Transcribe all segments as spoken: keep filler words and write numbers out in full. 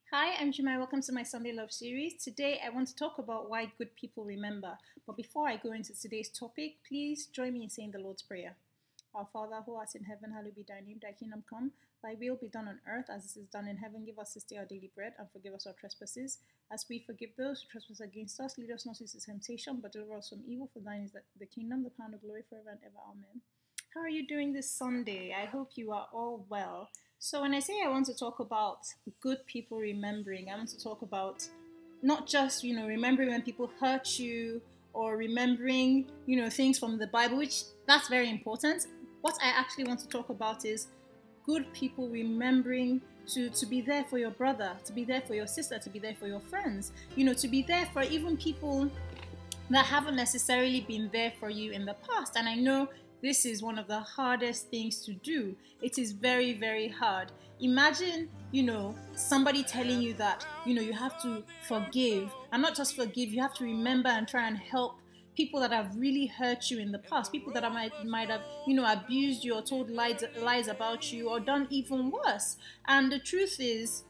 Hi, I'm Jumai. Welcome to my Sunday Love series. Today I want to talk about why good people remember. But before I go into today's topic, please join me in saying the Lord's Prayer. Our Father who art in heaven, hallowed be thy name, thy kingdom come, thy will be done on earth as it is done in heaven. Give us this day our daily bread and forgive us our trespasses, as we forgive those who trespass against us. Lead us not into temptation, but deliver us from evil. For thine is the kingdom, the power, and the glory forever and ever. Amen. How are you doing this Sunday? I hope you are all well. So when I say I want to talk about good people remembering, I want to talk about not just, you know, remembering when people hurt you or remembering, you know, things from the Bible, which that's very important. What I actually want to talk about is good people remembering to, to be there for your brother, to be there for your sister, to be there for your friends, you know, to be there for even people that haven't necessarily been there for you in the past. And I know this is one of the hardest things to do. It is very, very hard. Imagine, you know, somebody telling you that, you know, you have to forgive, and not just forgive, you have to remember and try and help people that have really hurt you in the past, people that might might have, you know, abused you or told lies lies about you or done even worse. And the truth is,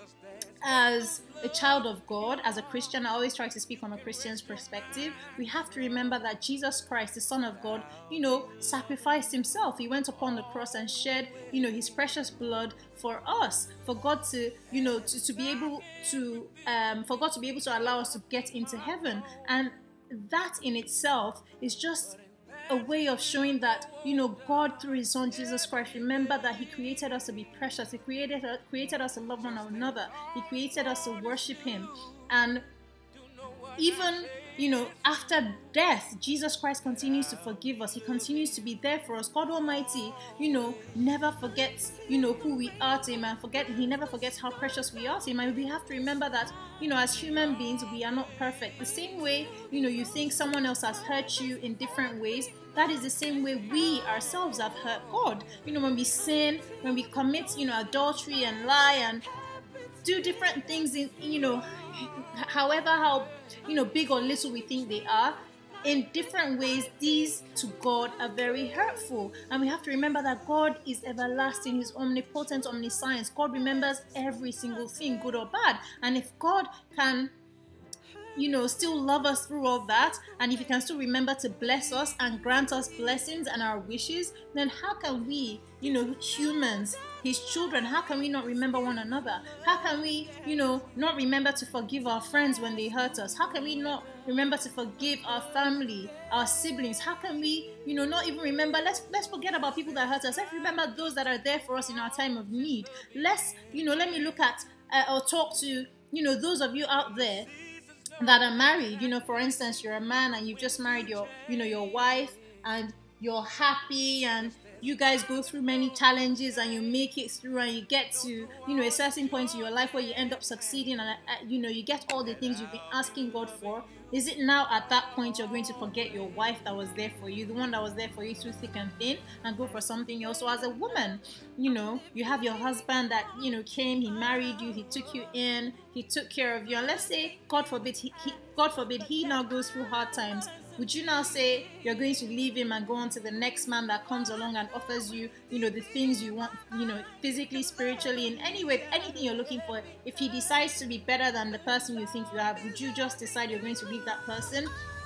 as a child of God, as a Christian, I always try to speak from a Christian's perspective. We have to remember that Jesus Christ, the Son of God, you know, sacrificed himself. He went upon the cross and shed, you know, his precious blood for us, for God to, you know, to, to be able to, um, for God to be able to allow us to get into heaven. And that in itself is just a way of showing that, you know, God through his son Jesus Christ, remember that he created us to be precious. He created, created us to love one another. He created us to worship him. And even, you know, after death, Jesus Christ continues to forgive us. He continues to be there for us. God Almighty, you know, never forgets, you know, who we are to him, and forget he never forgets how precious we are to him. And we have to remember that, you know, as human beings, we are not perfect. The same way, you know, you think someone else has hurt you in different ways, that is the same way we ourselves have hurt God. You know, when we sin, when we commit, you know, adultery and lie and do different things in, you know, however, how, you know, big or little we think they are, in different ways, these to God are very hurtful. And we have to remember that God is everlasting. He's omnipotent, omniscience. God remembers every single thing, good or bad. And if God can, you know, still love us through all that, and if he can still remember to bless us and grant us blessings and our wishes, then how can we, you know, humans, his children, how can we not remember one another? How can we, you know, not remember to forgive our friends when they hurt us? How can we not remember to forgive our family, our siblings? How can we, you know, not even remember, let's let's forget about people that hurt us. Let's remember those that are there for us in our time of need. Let's, you know, let me look at uh, or talk to, you know, those of you out there that are married. You know, for instance, you're a man and you've just married your, you know, your wife, and you're happy and you guys go through many challenges and you make it through, and you get to, you know, a certain point in your life where you end up succeeding, and uh, you know, you get all the things you've been asking God for. Is it now at that point you're going to forget your wife that was there for you, the one that was there for you through thick and thin, and go for something else? So as a woman, you know, you have your husband that, you know, came, he married you, he took you in, he took care of you, and let's say, God forbid, he, he God forbid, he now goes through hard times. Would you now say you're going to leave him and go on to the next man that comes along and offers you, you know, the things you want, you know, physically, spiritually, in any way, anything you're looking for? If he decides to be better than the person you think you have, would you just decide you're going to leave that person?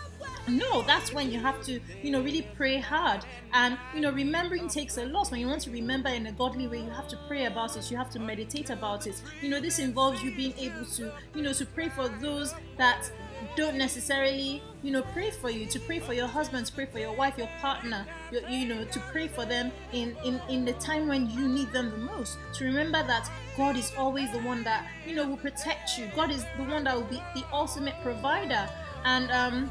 No, that's when you have to, you know, really pray hard. And, you know, remembering takes a lot. When you want to remember in a godly way, you have to pray about it. You have to meditate about it. You know, this involves you being able to, you know, to pray for those that don't necessarily, you know, pray for you, to pray for your husband, to pray for your wife, your partner, your, you know, to pray for them in, in, in the time when you need them the most. To remember that God is always the one that, you know, will protect you. God is the one that will be the ultimate provider. And, um,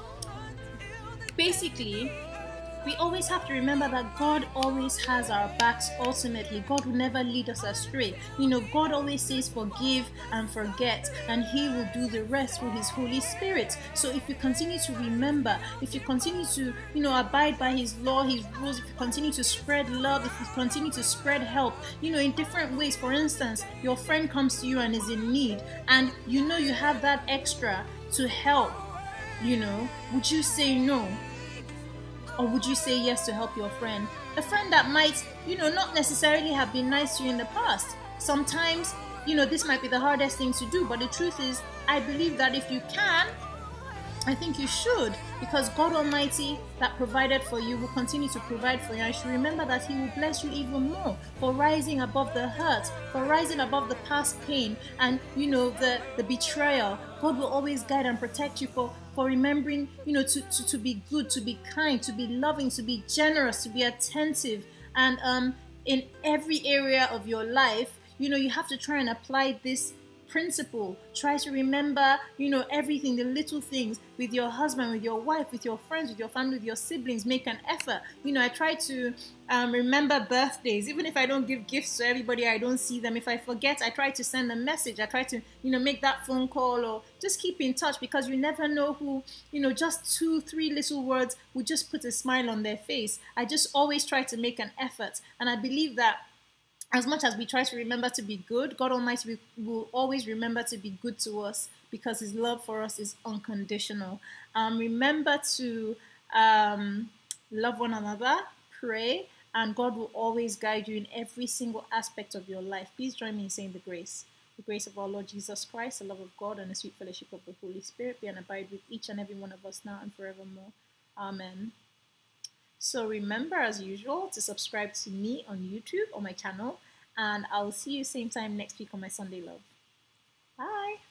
basically, we always have to remember that God always has our backs ultimately. God will never lead us astray. You know, God always says forgive and forget, and he will do the rest through his Holy Spirit. So if you continue to remember, if you continue to, you know, abide by his law, his rules, if you continue to spread love, if you continue to spread help, you know, in different ways. For instance, your friend comes to you and is in need, and you know you have that extra to help, you know, would you say no? Or would you say yes to help your friend? A friend that might, you know, not necessarily have been nice to you in the past. Sometimes you know, this might be the hardest thing to do, but the truth is, I believe that if you can, I think you should, because God Almighty that provided for you will continue to provide for you. I should remember that He will bless you even more for rising above the hurt, for rising above the past pain and, you know, the, the betrayal. God will always guide and protect you for, for remembering, you know, to, to, to be good, to be kind, to be loving, to be generous, to be attentive. And um, in every area of your life, you know, you have to try and apply this principle. Try to remember, you know, everything, the little things with your husband, with your wife, with your friends, with your family, with your siblings. Make an effort. You know, I try to um, remember birthdays. Even if I don't give gifts to everybody, I don't see them. If I forget, I try to send a message. I try to, you know, make that phone call or just keep in touch, because you never know who, you know, just two, three little words would just put a smile on their face. I just always try to make an effort. And I believe that as much as we try to remember to be good, God Almighty will always remember to be good to us, because His love for us is unconditional. Um, remember to um, love one another, pray, and God will always guide you in every single aspect of your life. Please join me in saying the grace. The grace of our Lord Jesus Christ, the love of God, and the sweet fellowship of the Holy Spirit be and abide with each and every one of us now and forevermore. Amen. So remember, as usual, to subscribe to me on YouTube, on my channel, and I'll see you same time next week on my Sunday Love. Bye!